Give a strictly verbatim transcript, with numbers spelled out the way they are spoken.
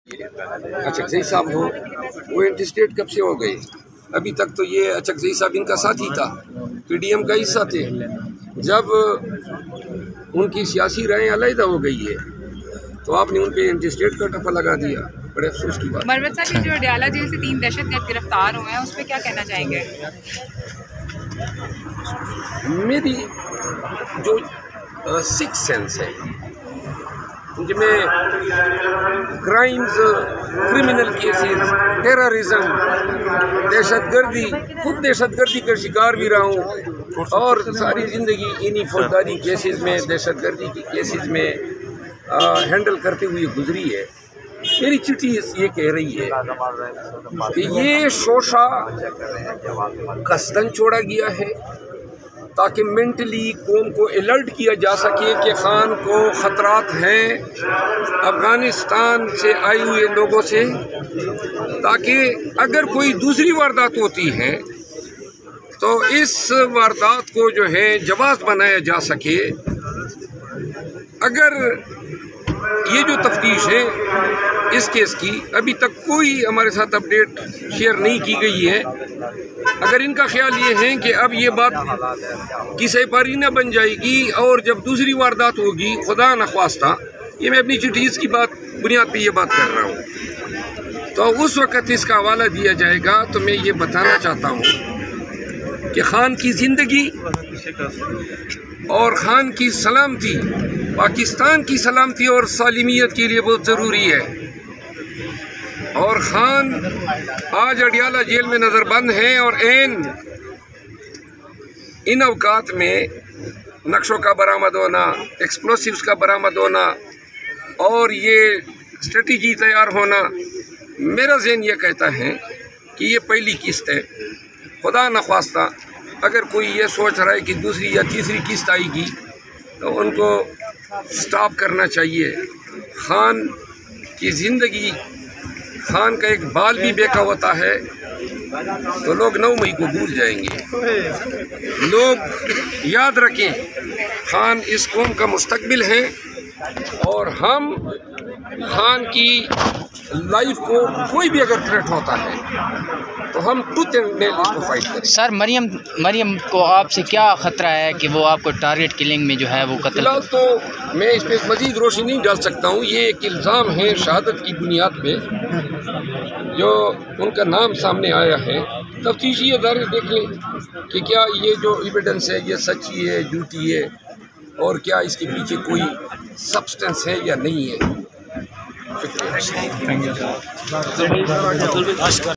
अचकज़ई साहब हो, वो इंटरस्टेट कब से हो गए? अभी तक तो ये अचकज़ई साहब इनका साथी था, पीडीएम का हिस्सा थे। जब उनकी सियासी राय अलग हो गई है तो आपने उन पे इंटरस्टेट का टप्पा लगा दिया। बड़े अफसोस की बात। मरवत साहब, जो अडयाला जेल से तीन दहशतगर्द गिरफ्तार हुए हैं, उस पर क्या कहना चाहेंगे? मेरी जो सिक्स सेंस है, जिनमें क्राइम्स, क्रिमिनल केसेस, टेररिज्म, दहशतगर्दी, खुद दहशतगर्दी का शिकार भी रहा हूँ और सारी ज़िंदगी इन्हीं फौजदारी केसेस में, दहशतगर्दी की केसेस में आ, हैंडल करते हुए गुजरी है। मेरी चिट्ठी ये कह रही है कि ये शोशा कसदन छोड़ा गया है ताकि मेंटली कौम को अलर्ट किया जा सके कि खान को ख़तरात हैं अफ़गानिस्तान से आए हुए लोगों से, ताकि अगर कोई दूसरी वारदात होती है तो इस वारदात को जो है जवाब बनाया जा सके। अगर ये जो तफ्तीश है इस केस की, अभी तक कोई हमारे साथ अपडेट शेयर नहीं की गई है। अगर इनका ख्याल ये है कि अब ये बात किसी पारी न बन जाएगी और जब दूसरी वारदात होगी, खुदा न ख्वास्ता, ये मैं अपनी चिट्ठी की बात बुनियाद पे ये बात कर रहा हूँ, तो उस वक़्त इसका हवाला दिया जाएगा। तो मैं ये बताना चाहता हूँ कि खान की ज़िंदगी और खान की सलामती पाकिस्तान की सलामती और सालिमियत के लिए बहुत ज़रूरी है। और खान आज अडयाला जेल में नज़रबंद हैं और एन इन अवकात में नक्शों का बरामद होना, एक्सप्लोसिव्स का बरामद होना और ये स्ट्रेटजी तैयार होना, मेरा ज़हन ये कहता है कि ये पहली किस्त है। खुदा न ख्वास्ता अगर कोई ये सोच रहा है कि दूसरी या तीसरी किस्त आएगी तो उनको स्टॉप करना चाहिए। खान की ज़िंदगी, खान का एक बाल भी बेका होता है तो लोग नौ मई को भूल जाएंगे। लोग याद रखें, खान इस कौम का मुस्तकबिल है और हम खान की लाइफ को कोई भी अगर थ्रेट होता है तो हम टूथ एंड नेल इसको फाइट करें। सर, मरियम मरियम को आपसे क्या ख़तरा है कि वो आपको टारगेट किलिंग में जो है वो कत्ल? फिलहाल तो मैं इस पर मज़ीद रोशनी नहीं डाल सकता हूँ। ये एक इल्ज़ाम है शहादत की बुनियाद पे जो उनका नाम सामने आया है। तफ्तीशी अदारे देख लें कि क्या ये जो एविडेंस है ये सच्ची है, झूठी है और क्या इसके पीछे कोई सब्सटेंस है या नहीं है। शुक्रिया।